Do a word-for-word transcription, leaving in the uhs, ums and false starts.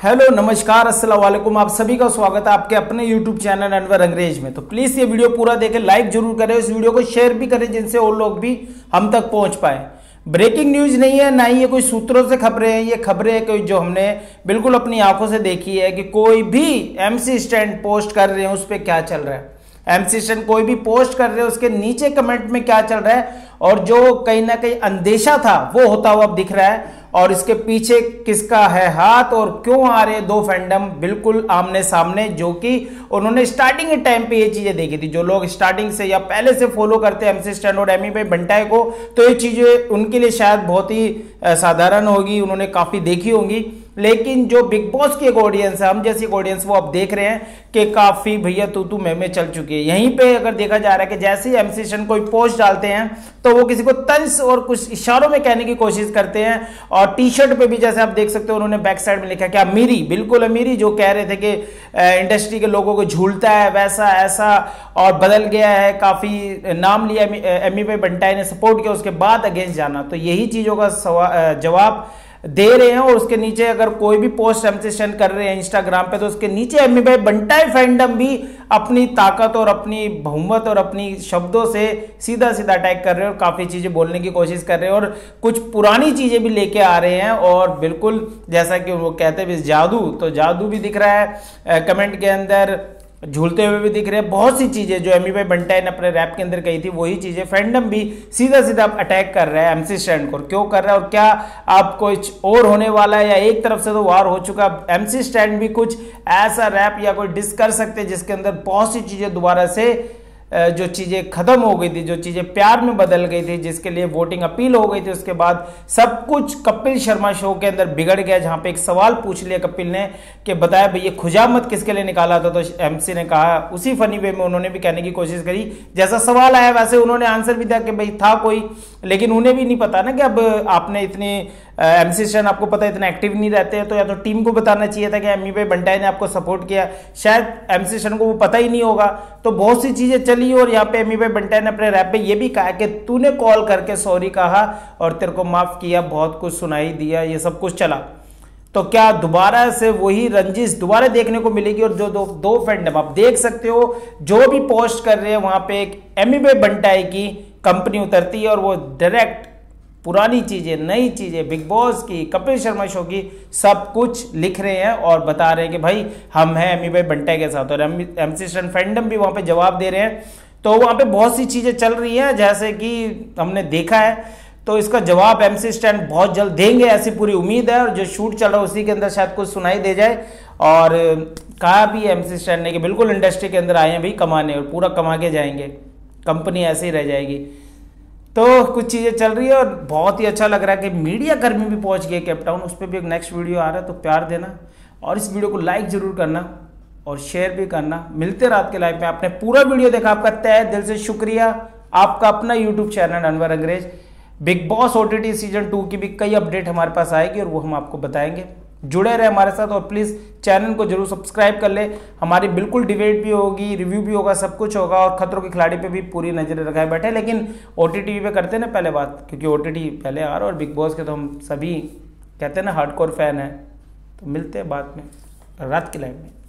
Hello नमस्कार अस्सलाम वालेकुम। आप सभी का स्वागत है आपके अपने यूट्यूब चैनल अनवर अंग्रेज में। तो प्लीज ये वीडियो पूरा देखें, लाइक जरूर करें, इस वीडियो को शेयर भी करें जिनसे और लोग भी हम तक पहुंच पाए। ब्रेकिंग न्यूज नहीं है, ना ही ये कोई सूत्रों से खबरें हैं, ये खबरें हैं कोई जो हमने बिल्कुल अपनी आंखों से देखी है कि कोई भी एमसी स्टैंड पोस्ट कर रहे हैं उस पर क्या चल रहा है। एमसी स्टैंड कोई भी पोस्ट कर रहे हैं उसके नीचे कमेंट में क्या चल रहा है, और जो कहीं ना कहीं अंदेशा था वो होता हुआ अब दिख रहा है। और इसके पीछे किसका है हाथ और क्यों आ रहे दो फैंडम बिल्कुल आमने सामने, जो कि उन्होंने स्टार्टिंग के टाइम पे ये चीजें देखी थी। जो लोग स्टार्टिंग से या पहले से फॉलो करते हैं एमसी स्टैंड और एमी भाई बंटाई को, तो ये चीजें उनके लिए शायद बहुत ही साधारण होगी, उन्होंने काफी देखी होंगी। लेकिन जो बिग बॉस की एक ऑडियंस है, हम जैसी ऑडियंस, वो अब देख रहे हैं कि काफी भैया तू तू मैं में चल चुकी है। यहीं पे अगर देखा जा रहा है कि जैसे ही एमसी स्टैंड कोई पोस्ट डालते हैं तो वो किसी को तंज और कुछ इशारों में कहने की कोशिश करते हैं। और टी शर्ट पे भी जैसे आप देख सकते हो उन्होंने बैक साइड में लिखा कि अमीरी, बिल्कुल अमीरी, जो कह रहे थे कि इंडस्ट्री के लोगों को झूलता है वैसा ऐसा, और बदल गया है। काफी नाम लिया एमी भाई बंटाई ने, सपोर्ट किया, उसके बाद अगेंस्ट जाना। तो यही चीजों का जवाब दे रहे हैं। और उसके नीचे अगर कोई भी पोस्ट एमसी स्टैंड कर रहे हैं इंस्टाग्राम पे, तो उसके नीचे एमी भाई बंटाई फैंडम भी अपनी ताकत और अपनी बहुमत और अपनी शब्दों से सीधा सीधा अटैक कर रहे हैं और काफी चीजें बोलने की कोशिश कर रहे हैं और कुछ पुरानी चीजें भी लेके आ रहे हैं। और बिल्कुल जैसा कि वो कहते हैं जादू, तो जादू भी दिख रहा है कमेंट के अंदर, झूलते हुए भी दिख रहे हैं। बहुत सी चीजें जो एमी भाई बंटाई ने अपने रैप के अंदर कही थी वही चीजें फैंडम भी सीधा सीधा अटैक कर रहा है एमसी स्टैंड को। क्यों कर रहा है और क्या आप कुछ और होने वाला है, या एक तरफ से तो वार हो चुका, एमसी स्टैंड भी कुछ ऐसा रैप या कोई डिस कर सकते हैं जिसके अंदर बहुत सी चीजें दोबारा से जो चीजें खत्म हो गई थी, जो चीजें प्यार में बदल गई थी, जिसके लिए वोटिंग अपील हो गई थी, उसके बाद सब कुछ कपिल शर्मा शो के अंदर बिगड़ गया। जहां पे एक सवाल पूछ लिया कपिल ने कि बताया भाई ये खुजामत किसके लिए निकाला था, तो एमसी ने कहा, उसी फनी वे में उन्होंने भी कहने की कोशिश करी, जैसा सवाल आया वैसे उन्होंने आंसर भी दिया कि भाई था कोई। लेकिन उन्हें भी नहीं पता ना कि अब आपने इतनी एमसी स्टैंड आपको पता है इतना एक्टिव नहीं रहते हैं, तो या तो टीम को बताना चाहिए था कि एमी भाई बंटाई ने आपको सपोर्ट किया, शायद एमसी स्टैंड को वो पता ही नहीं होगा। तो बहुत सी चीजें चली और यहाँ पे एमी भाई बंटाई ने अपने रैप पे ये भी कहा कि तूने कॉल करके सॉरी कहा और तेरे को माफ किया, बहुत कुछ सुनाई दिया, ये सब कुछ चला। तो क्या दोबारा से वही रंजिश दोबारा देखने को मिलेगी? और जो दो दो फैंडम आप देख सकते हो जो भी पोस्ट कर रहे हैं वहां पे एक एमी भाई बंटाई की कंपनी उतरती है और वो डायरेक्ट पुरानी चीजें, नई चीजें, बिग बॉस की, कपिल शर्मा शो की, सब कुछ लिख रहे हैं और बता रहे हैं कि भाई हम हैं एमी भाई बंटाई के साथ। और एमसी स्टैंड फैंडम भी वहां पे जवाब दे रहे हैं। तो वहां पे बहुत सी चीजें चल रही हैं जैसे कि हमने देखा है। तो इसका जवाब एमसी स्टैंड बहुत जल्द देंगे, ऐसी पूरी उम्मीद है। और जो शूट चल रहा है उसी के अंदर शायद कुछ सुनाई दे जाए। और कहा भी एमसी स्टैंड ने कि बिल्कुल इंडस्ट्री के अंदर आए हैं भाई कमाने और पूरा कमा के जाएंगे, कंपनी ऐसे ही रह जाएगी। तो कुछ चीज़ें चल रही है और बहुत ही अच्छा लग रहा है कि मीडिया कर्मी भी पहुंच गए केप टाउन। उस पर भी एक नेक्स्ट वीडियो आ रहा है, तो प्यार देना और इस वीडियो को लाइक जरूर करना और शेयर भी करना। मिलते रात के लाइव में। आपने पूरा वीडियो देखा, आपका तहे दिल से शुक्रिया। आपका अपना YouTube channel Anwar Angrez. Bigg Boss OTT season two की भी कई अपडेट हमारे पास आएगी और वो हम आपको बताएंगे। जुड़े रहे हमारे साथ और प्लीज़ चैनल को जरूर सब्सक्राइब कर ले। हमारी बिल्कुल डिबेट भी होगी, रिव्यू भी होगा, सब कुछ होगा। और खतरों के खिलाड़ी पे भी पूरी नजर लगाए बैठे, लेकिन ओटीटी पे करते हैं ना पहले बात, क्योंकि ओटीटी पहले आ रहा और बिग बॉस के तो हम सभी कहते हैं ना हार्डकोर फैन है। तो मिलते हैं बाद में रात के लाइव में।